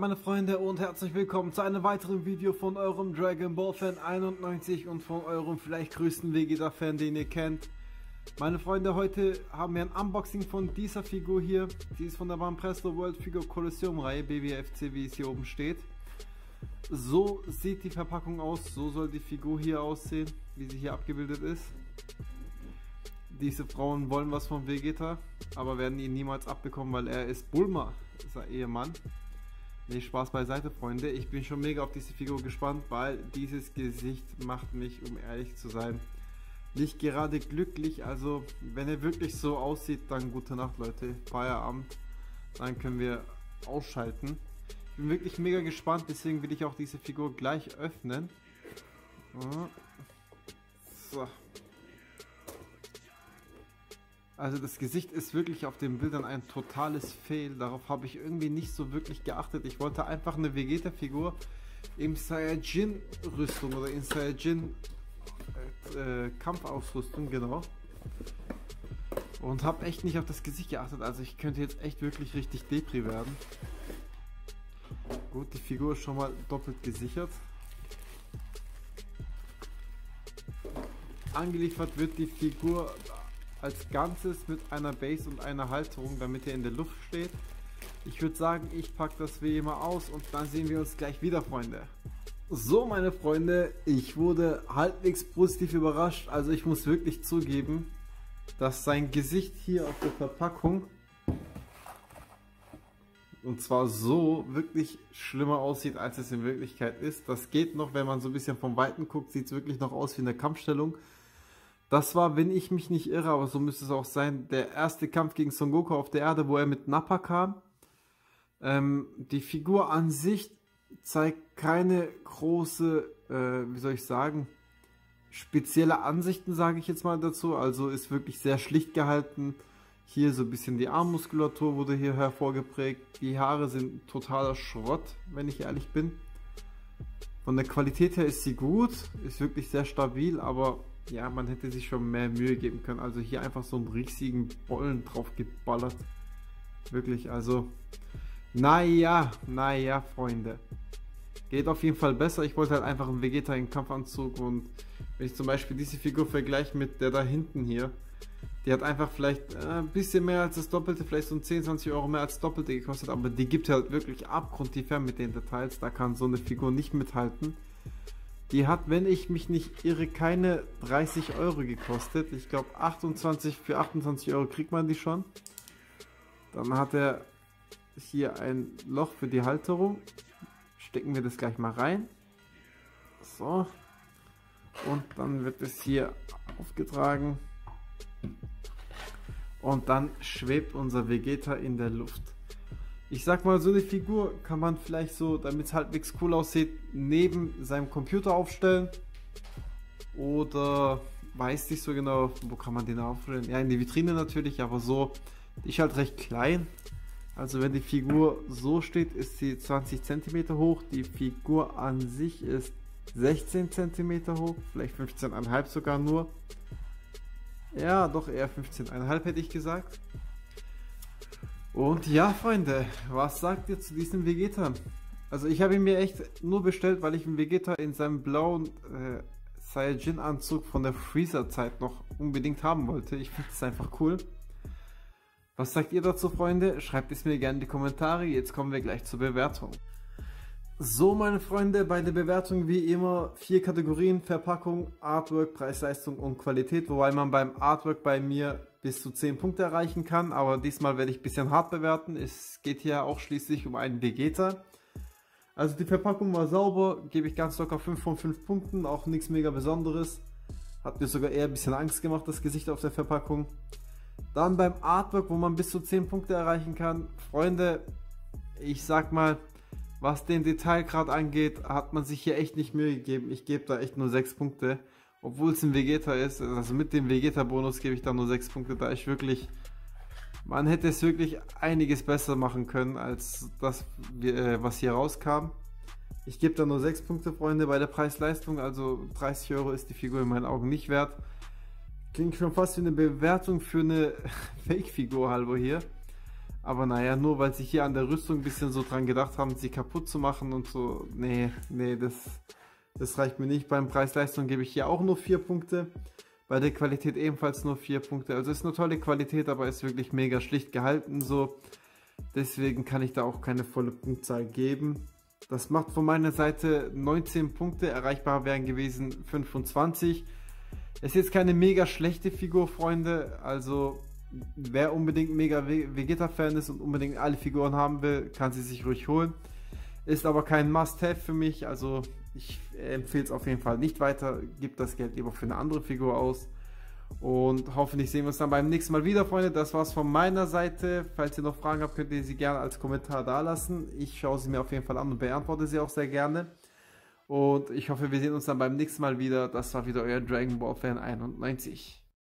meine Freunde und herzlich willkommen zu einem weiteren Video von eurem Dragon Ball Fan 91 und von eurem vielleicht größten Vegeta Fan, den ihr kennt. Meine Freunde, heute haben wir ein Unboxing von dieser Figur hier. Die ist von der Banpresto World Figure Colosseum Reihe, BWFC, wie es hier oben steht. So sieht die Verpackung aus, so soll die Figur hier aussehen, wie sie hier abgebildet ist. Diese Frauen wollen was von Vegeta, aber werden ihn niemals abbekommen, weil er ist Bulma, sein Ehemann. Nee, Spaß beiseite, Freunde. Ich bin schon mega auf diese Figur gespannt, weil dieses Gesicht macht mich, um ehrlich zu sein, nicht gerade glücklich. Also, wenn er wirklich so aussieht, dann gute Nacht, Leute. Feierabend. Dann können wir ausschalten. Ich bin wirklich mega gespannt, deswegen will ich auch diese Figur gleich öffnen. So. Also das Gesicht ist wirklich auf den Bildern ein totales Fail. Darauf habe ich irgendwie nicht so wirklich geachtet. Ich wollte einfach eine Vegeta-Figur im Saiyajin-Rüstung oder in Saiyajin Kampfausrüstung, genau. Und habe echt nicht auf das Gesicht geachtet. Also ich könnte jetzt echt wirklich richtig Depri werden. Gut, die Figur ist schon mal doppelt gesichert. Angeliefert wird die Figur als Ganzes mit einer Base und einer Halterung, damit er in der Luft steht. Ich würde sagen, ich packe das wie immer aus und dann sehen wir uns gleich wieder, Freunde. So, meine Freunde, ich wurde halbwegs positiv überrascht. Also ich muss wirklich zugeben, dass sein Gesicht hier auf der Verpackung, und zwar so, wirklich schlimmer aussieht, als es in Wirklichkeit ist. Das geht noch, wenn man so ein bisschen vom Weiten guckt, sieht es wirklich noch aus wie eine Kampfstellung. Das war, wenn ich mich nicht irre, aber so müsste es auch sein, der erste Kampf gegen Son Goku auf der Erde, wo er mit Nappa kam. Die Figur an sich zeigt keine große, wie soll ich sagen, spezielle Ansichten, sage ich jetzt mal dazu. Also ist wirklich sehr schlicht gehalten. Hier so ein bisschen die Armmuskulatur wurde hier hervorgeprägt. Die Haare sind totaler Schrott, wenn ich ehrlich bin. Von der Qualität her ist sie gut, ist wirklich sehr stabil, aber ja, man hätte sich schon mehr Mühe geben können. Also hier einfach so einen riesigen Bollen drauf geballert. Wirklich, also naja, Freunde. Geht auf jeden Fall besser. Ich wollte halt einfach einen Vegeta in Kampfanzug, und wenn ich zum Beispiel diese Figur vergleiche mit der da hinten hier, die hat einfach vielleicht ein bisschen mehr als das Doppelte, vielleicht so ein 10, 20 Euro mehr als das Doppelte gekostet, aber die gibt halt wirklich abgrundtief her mit den Details. Da kann so eine Figur nicht mithalten. Die hat, wenn ich mich nicht irre, keine 30 Euro gekostet. Ich glaube, für 28 Euro kriegt man die schon. Dann hat er hier ein Loch für die Halterung. Stecken wir das gleich mal rein. So. Und dann wird es hier aufgetragen. Und dann schwebt unser Vegeta in der Luft. Ich sag mal, so eine Figur kann man vielleicht so, damit es halbwegs cool aussieht, neben seinem Computer aufstellen. Oder weiß nicht so genau, wo kann man den aufstellen? Ja, in die Vitrine natürlich, aber so, die ist halt recht klein. Also wenn die Figur so steht, ist sie 20 cm hoch. Die Figur an sich ist 16 cm hoch, vielleicht 15,5 sogar nur. Ja, doch eher 15,5 hätte ich gesagt. Und ja, Freunde, was sagt ihr zu diesem Vegeta? Also ich habe ihn mir echt nur bestellt, weil ich einen Vegeta in seinem blauen Saiyajin-Anzug von der Freezer-Zeit noch unbedingt haben wollte. Ich finde es einfach cool. Was sagt ihr dazu, Freunde? Schreibt es mir gerne in die Kommentare. Jetzt kommen wir gleich zur Bewertung. So, meine Freunde, bei der Bewertung wie immer 4 Kategorien: Verpackung, Artwork, Preis-Leistung und Qualität, wobei man beim Artwork bei mir bis zu 10 Punkte erreichen kann, aber diesmal werde ich ein bisschen hart bewerten. Es geht hier auch schließlich um einen Vegeta. Also die Verpackung war sauber, gebe ich ganz locker 5 von 5 Punkten, auch nichts mega Besonderes. Hat mir sogar eher ein bisschen Angst gemacht, das Gesicht auf der Verpackung. Dann beim Artwork, wo man bis zu 10 Punkte erreichen kann. Freunde, ich sag mal, was den Detailgrad angeht, hat man sich hier echt nicht Mühe gegeben. Ich gebe da echt nur 6 Punkte. Obwohl es ein Vegeta ist, also mit dem Vegeta-Bonus gebe ich da nur 6 Punkte, da ich wirklich, man hätte es wirklich einiges besser machen können, als das, was hier rauskam. Ich gebe da nur 6 Punkte, Freunde, bei der Preis-Leistung, also 30 Euro ist die Figur in meinen Augen nicht wert. Klingt schon fast wie eine Bewertung für eine Fake-Figur halber hier. Aber naja, nur weil sie hier an der Rüstung ein bisschen so dran gedacht haben, sie kaputt zu machen und so. Nee, das reicht mir nicht. Beim Preis-Leistung gebe ich hier auch nur 4 Punkte. Bei der Qualität ebenfalls nur 4 Punkte. Also ist eine tolle Qualität, aber ist wirklich mega schlicht gehalten so. Deswegen kann ich da auch keine volle Punktzahl geben. Das macht von meiner Seite 19 Punkte. Erreichbar wären gewesen 25. Es ist jetzt keine mega schlechte Figur, Freunde. Also wer unbedingt mega Vegeta-Fan ist und unbedingt alle Figuren haben will, kann sie sich ruhig holen. Ist aber kein Must-Have für mich. Also ich empfehle es auf jeden Fall nicht weiter. Gebt das Geld lieber für eine andere Figur aus. Und hoffentlich sehen wir uns dann beim nächsten Mal wieder, Freunde. Das war's von meiner Seite. Falls ihr noch Fragen habt, könnt ihr sie gerne als Kommentar da lassen. Ich schaue sie mir auf jeden Fall an und beantworte sie auch sehr gerne. Und ich hoffe, wir sehen uns dann beim nächsten Mal wieder. Das war wieder euer Dragon Ball Fan 91.